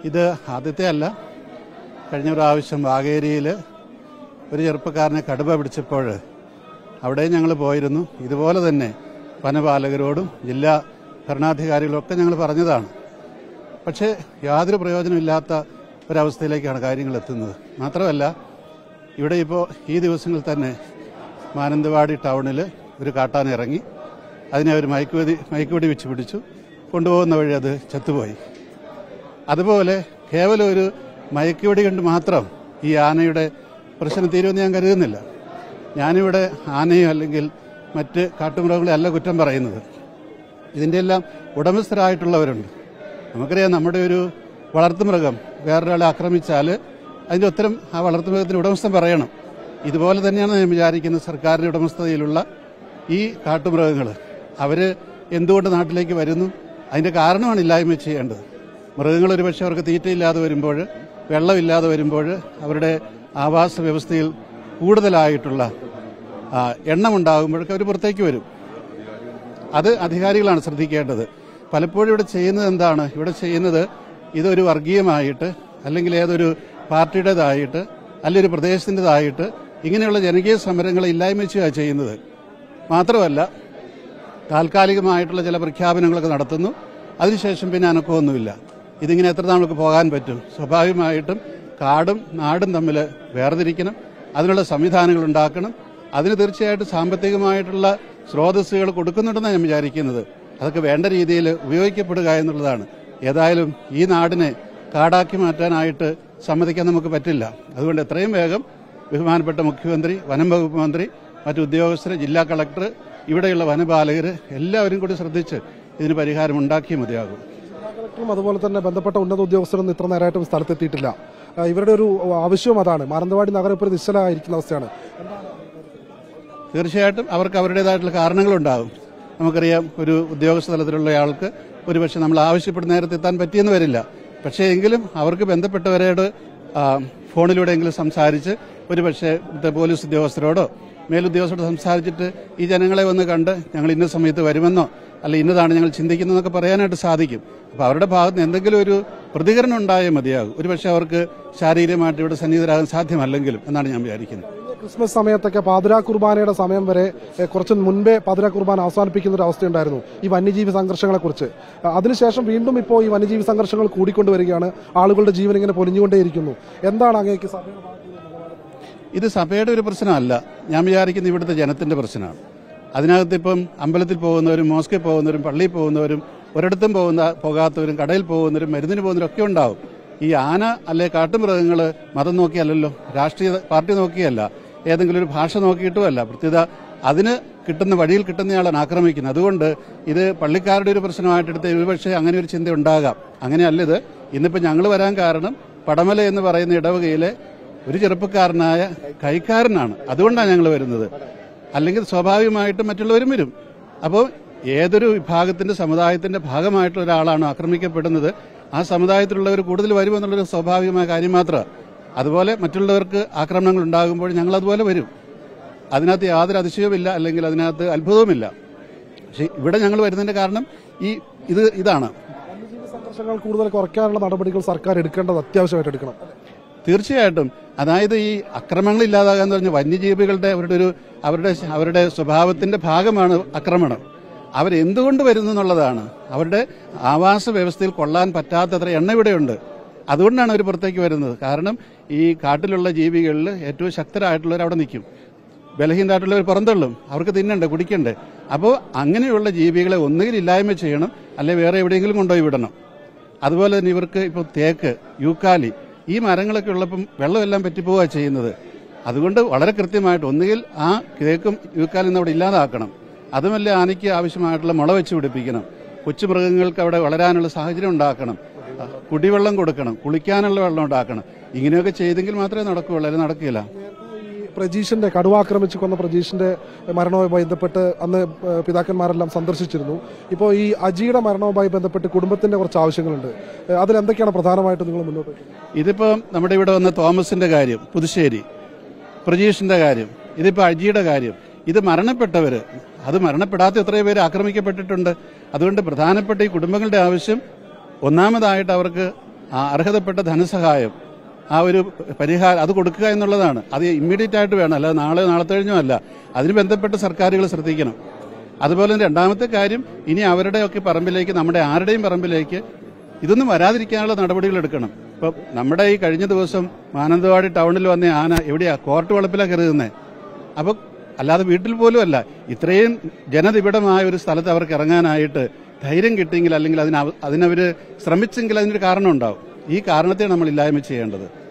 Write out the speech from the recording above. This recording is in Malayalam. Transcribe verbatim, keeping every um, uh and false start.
ഇത് ആദ്യത്തെ അല്ല. കഴിഞ്ഞ പ്രാവശ്യം വാഗേരിയിൽ ഒരു ചെറുപ്പക്കാരനെ കടുവ പിടിച്ചപ്പോൾ അവിടെയും ഞങ്ങൾ പോയിരുന്നു. ഇതുപോലെ തന്നെ വനപാലകരോടും ജില്ലാ ഭരണാധികാരികളൊക്കെ ഞങ്ങൾ പറഞ്ഞതാണ്. പക്ഷേ യാതൊരു പ്രയോജനമില്ലാത്ത ഒരവസ്ഥയിലേക്കാണ് കാര്യങ്ങൾ എത്തുന്നത്. മാത്രമല്ല, ഇവിടെ ഇപ്പോൾ ഈ ദിവസങ്ങളിൽ തന്നെ മാനന്തവാടി ടൗണിൽ ഒരു കാട്ടാന ഇറങ്ങി. അതിനെ അവർ മയക്കുവെടി മയക്കുവെടി വെച്ച് പിടിച്ചു. കൊണ്ടുപോകുന്ന വഴി അത് ചത്തുപോയി. അതുപോലെ കേവലം ഒരു മയക്കുവെടി കൊണ്ട് മാത്രം ഈ ആനയുടെ പ്രശ്നം തീരുമെന്ന് ഞാൻ കരുതുന്നില്ല. ഞാനിവിടെ ആനയോ അല്ലെങ്കിൽ മറ്റ് കാട്ടുമൃഗങ്ങളെ അല്ല കുറ്റം പറയുന്നത്. ഇതിൻ്റെ എല്ലാം ഉടമസ്ഥരായിട്ടുള്ളവരുണ്ട്. നമുക്കറിയാം, നമ്മുടെ ഒരു വളർത്തുമൃഗം വേറൊരാളെ ആക്രമിച്ചാൽ അതിൻ്റെ ഉത്തരം ആ വളർത്തുമൃഗത്തിന് ഉടമസ്ഥൻ പറയണം. ഇതുപോലെ തന്നെയാണ് ഞാൻ വിചാരിക്കുന്നത് സർക്കാരിൻ്റെ ഉടമസ്ഥതയിലുള്ള ഈ കാട്ടുമൃഗങ്ങൾ. അവർ എന്തുകൊണ്ട് നാട്ടിലേക്ക് വരുന്നു? അതിൻ്റെ കാരണമാണ് ഇല്ലായ്മ ചെയ്യേണ്ടത്. മൃഗങ്ങൾ ഒരുപക്ഷെ അവർക്ക് തീറ്റയില്ലാതെ വരുമ്പോൾ, വെള്ളമില്ലാതെ വരുമ്പോൾ, അവരുടെ ആവാസ വ്യവസ്ഥയിൽ കൂടുതലായിട്ടുള്ള എണ്ണമുണ്ടാകുമ്പോഴൊക്കെ അവർ പുറത്തേക്ക് വരും. അത് അധികാരികളാണ് ശ്രദ്ധിക്കേണ്ടത്. പലപ്പോഴും ഇവിടെ ചെയ്യുന്നത് എന്താണ്? ഇവിടെ ചെയ്യുന്നത് ഇതൊരു വർഗീയമായിട്ട്, അല്ലെങ്കിൽ ഏതൊരു പാർട്ടിയുടേതായിട്ട്, അല്ലെങ്കിൽ ഒരു പ്രദേശത്തിൻ്റെതായിട്ട് ഇങ്ങനെയുള്ള ജനകീയ സമരങ്ങളെ ഇല്ലായ്മ ചെയ്യുകയാണ് ചെയ്യുന്നത്. മാത്രമല്ല, താൽക്കാലികമായിട്ടുള്ള ചില പ്രഖ്യാപനങ്ങളൊക്കെ നടത്തുന്നു. അതിനുശേഷം പിന്നെ അനക്കമൊന്നുമില്ല. ഇതിങ്ങനെ എത്ര നാൾക്ക് പോകാൻ പറ്റും? സ്വാഭാവികമായിട്ടും കാടും നാടും തമ്മിൽ വേർതിരിക്കണം. അതിനുള്ള സംവിധാനങ്ങൾ ഉണ്ടാക്കണം. അതിന് തീർച്ചയായിട്ടും സാമ്പത്തികമായിട്ടുള്ള സ്രോതസ്സുകൾ കൊടുക്കുന്നുണ്ടെന്നാണ് ഞാൻ വിചാരിക്കുന്നത്. അതൊക്കെ വേണ്ട രീതിയിൽ ഉപയോഗിക്കപ്പെടുക എന്നുള്ളതാണ്. ഏതായാലും ഈ നാടിനെ കാടാക്കി മാറ്റാനായിട്ട് സമ്മതിക്കാൻ നമുക്ക് പറ്റില്ല. അതുകൊണ്ട് എത്രയും വേഗം ബഹുമാനപ്പെട്ട മുഖ്യമന്ത്രി, വനം വകുപ്പ് മന്ത്രി, മറ്റു ഉദ്യോഗസ്ഥർ, ജില്ലാ കളക്ടർ, ഇവിടെയുള്ള വനപാലകർ എല്ലാവരും കൂടി ശ്രദ്ധിച്ച് ഇതിന് പരിഹാരം ഉണ്ടാക്കിയേ മതിയാകും. കളക്ടറും അതുപോലെ തന്നെ ബന്ധപ്പെട്ട ഉന്നത ഉദ്യോഗസ്ഥരൊന്നും ഇത്ര നേരമായിട്ടും സ്ഥലത്തെത്തിയിട്ടില്ല. ഇവരുടെ ഒരു ആവശ്യവും അതാണ്. മാനന്തവാടി നഗരം ഇപ്പോൾ നിശ്ചലമായിരിക്കുന്ന അവസ്ഥയാണ്. തീർച്ചയായിട്ടും അവർക്ക് അവരുടേതായിട്ടുള്ള കാരണങ്ങളുണ്ടാകും. നമുക്കറിയാം, ഒരു ഉദ്യോഗസ്ഥ തലത്തിലുള്ള ആൾക്ക് ഒരുപക്ഷെ നമ്മൾ ആവശ്യപ്പെടുന്ന നേരത്തെ എത്താൻ പറ്റിയെന്ന് വരില്ല. പക്ഷേ എങ്കിലും അവർക്ക് ബന്ധപ്പെട്ടവരോട് ഫോണിലൂടെയെങ്കിലും സംസാരിച്ച്, ഒരുപക്ഷെ പോലീസ് ഉദ്യോഗസ്ഥരോടോ മേലുദ്യോഗസ്ഥരോട് സംസാരിച്ചിട്ട് ഈ ജനങ്ങളെ വന്ന് കണ്ട് ഞങ്ങൾ ഇന്ന സമയത്ത് വരുമെന്നോ അല്ല ഇന്നതാണ് ഞങ്ങൾ ചിന്തിക്കുന്നതെന്നൊക്കെ പറയാനായിട്ട് സാധിക്കും. അപ്പോൾ അവരുടെ ഭാഗത്ത് നിന്ന് എന്തെങ്കിലും ഒരു പ്രതികരണം ഉണ്ടായേ മതിയാകും. ഒരുപക്ഷെ അവർക്ക് ശാരീരികമായിട്ട് ഇവിടെ സന്നിഹിതരാകാൻ സാധ്യമല്ലെങ്കിലും എന്നാണ് ഞാൻ വിചാരിക്കുന്നത്. ക്രിസ്മസ് സമയത്തൊക്കെ പാതിരാ കുർബാനയുടെ സമയം വരെ കുറച്ച് മുൻപേ പാതിരാ കുർബാന അവസാനിപ്പിക്കുന്ന ഒരു അവസ്ഥയുണ്ടായിരുന്നു ഈ വന്യജീവി സംഘർഷങ്ങളെക്കുറിച്ച്. അതിനുശേഷം വീണ്ടും ഇപ്പോൾ ഈ വന്യജീവി സംഘർഷങ്ങൾ കൂടിക്കൊണ്ടുവരികയാണ്. ആളുകളുടെ ജീവൻ ഇങ്ങനെ പൊലിഞ്ഞുകൊണ്ടേയിരിക്കുന്നു. എന്താണ് അങ്ങേക്ക് സഭയുടെ ഭാഗത്ത്? ഇത് സഭയുടെ ഒരു പ്രശ്നമല്ല. ഞാൻ വിചാരിക്കുന്നത് ഇവിടുത്തെ ജനത്തിന്റെ പ്രശ്നമാണ്. അതിനകത്ത് ഇപ്പം അമ്പലത്തിൽ പോകുന്നവരും, മോസ്കിൽ പോകുന്നവരും, പള്ളിയിൽ പോകുന്നവരും, ഒരിടത്തും പോകുന്ന പോകാത്തവരും, കടയിൽ പോകുന്നവരും, മരുന്നിന് പോകുന്നവരും ഒക്കെ ഉണ്ടാവും. ഈ ആന അല്ലെ കാട്ടുമൃഗങ്ങൾ മതം നോക്കിയല്ലോ, രാഷ്ട്രീയ പാർട്ടി നോക്കിയല്ല, ഏതെങ്കിലും ഒരു ഭാഷ നോക്കിയിട്ടുമല്ല. പ്രത്യേകത അതിന് കിട്ടുന്ന വഴിയിൽ കിട്ടുന്നയാളാണ് ആക്രമിക്കുന്നത്. അതുകൊണ്ട് ഇത് പള്ളിക്കാരുടെ ഒരു പ്രശ്നമായിട്ടെടുത്ത് ഒരുപക്ഷെ അങ്ങനെ ഒരു ചിന്ത ഉണ്ടാകാം. അങ്ങനെയല്ല ഇത്. ഇന്നിപ്പോൾ ഞങ്ങൾ വരാൻ കാരണം പടമല എന്ന് പറയുന്ന ഇടവകയിലെ ഒരു ചെറുപ്പക്കാരനായ കൈക്കാരനാണ്. അതുകൊണ്ടാണ് ഞങ്ങൾ വരുന്നത്. അല്ലെങ്കിൽ സ്വാഭാവികമായിട്ടും മറ്റുള്ളവരും വരും. അപ്പോൾ ഏതൊരു വിഭാഗത്തിന്റെ സമുദായത്തിന്റെ ഭാഗമായിട്ടുള്ള ഒരാളാണ് ആക്രമിക്കപ്പെടുന്നത്, ആ സമുദായത്തിലുള്ളവർ കൂടുതൽ വരുമെന്നുള്ളൊരു സ്വാഭാവികമായ കാര്യം മാത്രമാണ്. അതുപോലെ മറ്റുള്ളവർക്ക് ആക്രമണങ്ങൾ ഉണ്ടാകുമ്പോൾ ഞങ്ങൾ അതുപോലെ വരും. അതിനകത്ത് യാതൊരു അതിശയവുമില്ല, അല്ലെങ്കിൽ അതിനകത്ത് അത്ഭുതവുമില്ല. പക്ഷേ ഇവിടെ ഞങ്ങൾ വരുന്നതിന്റെ കാരണം ഈ ഇത് ഇതാണ്. വന്യജീവി സംഘർഷങ്ങൾ കൂടുതൽ കുറയ്ക്കാനുള്ള നടപടികൾ സർക്കാർ എടുക്കേണ്ടത് അത്യാവശ്യമായിട്ട് എടുക്കണം. തീർച്ചയായിട്ടും. അതായത് ഈ അക്രമങ്ങൾ ഇല്ലാതാകാന്ന് പറഞ്ഞ വന്യജീവികളുടെ അവരുടെ ഒരു അവരുടെ അവരുടെ സ്വഭാവത്തിന്റെ ഭാഗമാണ് ആക്രമണം. അവരെന്തുകൊണ്ട് വരുന്നു എന്നുള്ളതാണ്. അവരുടെ ആവാസ വ്യവസ്ഥയിൽ കൊള്ളാൻ പറ്റാത്തത്ര എണ്ണ ഇവിടെയുണ്ട്. അതുകൊണ്ടാണ് അവർ പുറത്തേക്ക് വരുന്നത്. കാരണം ഈ കാട്ടിലുള്ള ജീവികളിൽ ഏറ്റവും ശക്തരായിട്ടുള്ളവർ അവിടെ നിൽക്കും, ബലഹീനരായിട്ടുള്ളവർ പുറന്തള്ളും. അവർക്ക് തിന്നണ്ടേ, കുടിക്കണ്ടേ. അപ്പോൾ അങ്ങനെയുള്ള ജീവികളെ ഒന്നുകിൽ ഇല്ലായ്മ ചെയ്യണം, അല്ലെങ്കിൽ വേറെ എവിടെയെങ്കിലും കൊണ്ടുപോയി വിടണം. അതുപോലെ തന്നെ ഇവർക്ക് ഇപ്പോൾ തേക്ക്, യൂക്കാലി, ഈ മരങ്ങളൊക്കെ ഉള്ളപ്പം വെള്ളമെല്ലാം പറ്റിപ്പോവുക ചെയ്യുന്നത്. അതുകൊണ്ട് വളരെ കൃത്യമായിട്ട് ഒന്നുകിൽ ആ തേക്കും യൂക്കാലിന്ന് അവിടെ ഇല്ലാതാക്കണം. അതുമല്ല, ആനയ്ക്ക് ആവശ്യമായിട്ടുള്ള മുള വെച്ച് പിടിപ്പിക്കണം, കൊച്ചുമൃഗങ്ങൾക്ക് അവിടെ വളരാനുള്ള സാഹചര്യം ഉണ്ടാക്കണം, കുടിവെള്ളം കൊടുക്കണം, കുളിക്കാനുള്ള വെള്ളം ഉണ്ടാക്കണം. ഇങ്ങനെയൊക്കെ ചെയ്തെങ്കിൽ മാത്രമേ നടക്കുകയുള്ളൂ, അല്ലെങ്കിൽ നടക്കില്ല. പ്രജീഷിന്റെ കടുവാക്രമിച്ച് കൊന്ന പ്രജീഷിന്റെ മരണവുമായി ബന്ധപ്പെട്ട് അന്ന് പിതാക്കന്മാരെല്ലാം സന്ദർശിച്ചിരുന്നു. ഇപ്പോൾ ഈ അജിയുടെ മരണവുമായി ബന്ധപ്പെട്ട് കുടുംബത്തിന്റെ കുറച്ച് ആവശ്യങ്ങളുണ്ട്. അതിലെന്തൊക്കെയാണ് പ്രധാനമായിട്ടും നിങ്ങൾ മുന്നോട്ട് വയ്ക്കുന്നത്? ഇതിപ്പോൾ നമ്മുടെ ഇവിടെ വന്ന തോമസിന്റെ കാര്യം, പുതുശ്ശേരി, പ്രജീഷിന്റെ കാര്യം, ഇതിപ്പോൾ അജിയുടെ കാര്യം. ഇത് മരണപ്പെട്ടവർ, അത് മരണപ്പെടാത്ത എത്രയോ പേര് ആക്രമിക്കപ്പെട്ടിട്ടുണ്ട്. അതുകൊണ്ട് പ്രധാനപ്പെട്ട ഈ കുടുംബങ്ങളുടെ ആവശ്യം ഒന്നാമതായിട്ട് അവർക്ക് ആ അർഹതപ്പെട്ട ധനസഹായം, ആ ഒരു പരിഹാരം അത് കൊടുക്കുക എന്നുള്ളതാണ്. അത് ഇമ്മീഡിയറ്റ് ആയിട്ട് വേണം, അല്ലാതെ നാളെ നാളത്തെ കഴിഞ്ഞോ അല്ല. അതിന് ബന്ധപ്പെട്ട് സർക്കാരുകൾ ശ്രദ്ധിക്കണം. അതുപോലെ തന്നെ രണ്ടാമത്തെ കാര്യം, ഇനി അവരുടെയൊക്കെ പറമ്പിലേക്ക്, നമ്മുടെ ആരുടെയും പറമ്പിലേക്ക് ഇതൊന്നും വരാതിരിക്കാനുള്ള നടപടികൾ എടുക്കണം. ഇപ്പൊ നമ്മുടെ ഈ കഴിഞ്ഞ ദിവസം മാനന്തവാടി ടൗണിൽ വന്ന ആന എവിടെയാ, കോർട്ട് വളപ്പിലാണ് കരുതുന്നത്. അപ്പൊ അല്ലാതെ വീട്ടിൽ പോലും അല്ല, ഇത്രയും ജനനിബിഡമായ ഒരു സ്ഥലത്ത് അവർക്ക് ഇറങ്ങാനായിട്ട് ധൈര്യം കിട്ടിയെങ്കിൽ, അല്ലെങ്കിൽ അതിന് അതിനവര് ശ്രമിച്ചെങ്കിൽ അതിനൊരു കാരണം ഉണ്ടാവും. ഈ കാരണത്തെ നമ്മൾ ഇല്ലായ്മ ചെയ്യേണ്ടത്.